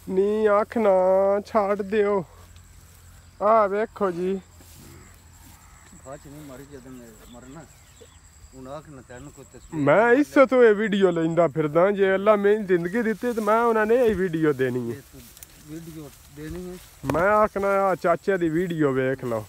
नी अख ना छाड़ दियो। आ वेखो जी मैं इस तो ये वीडियो लेंदा फिरदा जे अल्लाह मेरी जिंदगी दित्ती तो मैं उन्होंने यही वीडियो देनी है। मैं आखना चाचे दी वीडियो वेख लो।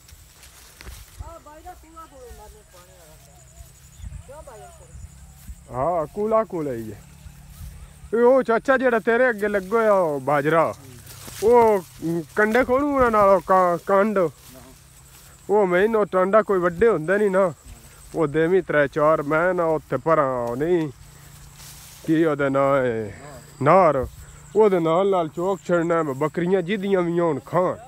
हाँ कूला कूला ही है। ओ चाचा जेड़ा तेरे अगे लगो है बाजरा वो कंडे खोलू कंड वो मैं टांडा कोई वड्डे होंगे नहीं ना वो देवी 3-4 मैं ना उत्थे पर नहीं की ओहदा नां है नार ओहदे नाल चौक छड़ना बकरियां जिदियां भी होन खान।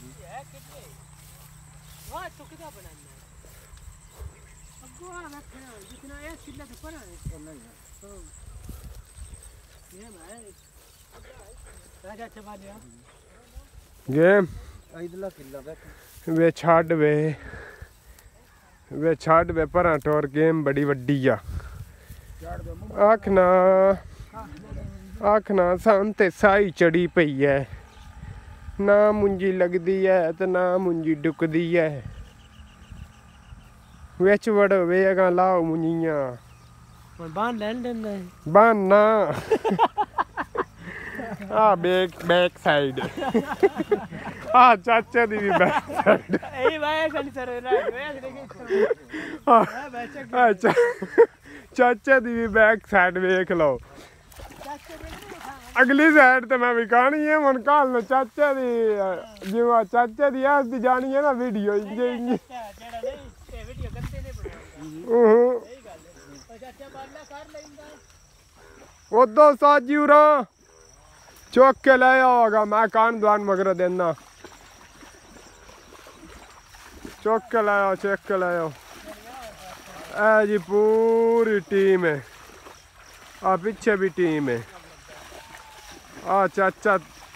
गेम वे छड़ वे छड़ वे पर टोर गेम बड़ी वड्डी आ आखना सन ते साई चढ़ी पई है ना मुंजी लगदी है ते ना मुंजी डुकदी है विच वड़ो वे अगा लाओ मुंजियां बान ना आ बैक साइड आ चाचा दी भी बैक साइड चाचा दी भी बैक साइड वेख लो। अगली साइड तो मैं भी कहानी है मन काल ने चाचा दी जिवा चाचा दी ऐस दी जानी है ना वीडियो उदो साजी उरा चौक के लाया होगा मैं कान द्वान मगर देना चौक के लाया चेक के लाया ए जी पूरी टीम है आ पीछे भी टीम है आ चाचा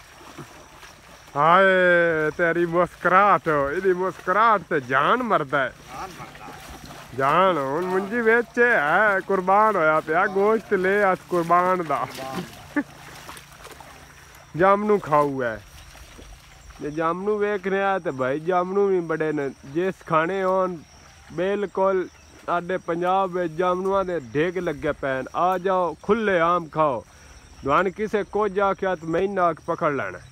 हाय तेरी मुस्कुराहट इदी मुस्कुराहट से जान मरदा है जान हुन मुंजी बेचे है कुर्बान होया पिया गोश्त ले अस कुर्बान दा जामनू खाऊ है जे जामनू वेख रहा तो भाई जामनू भी बड़े ने जिस खाने होन बिल्कुल साडे पंजाब में जामनुआ दे ढेग लगे पैन आ जाओ खुले आम खाओ दुआन किसे को जा क्या तो महीना पकड़ लेना।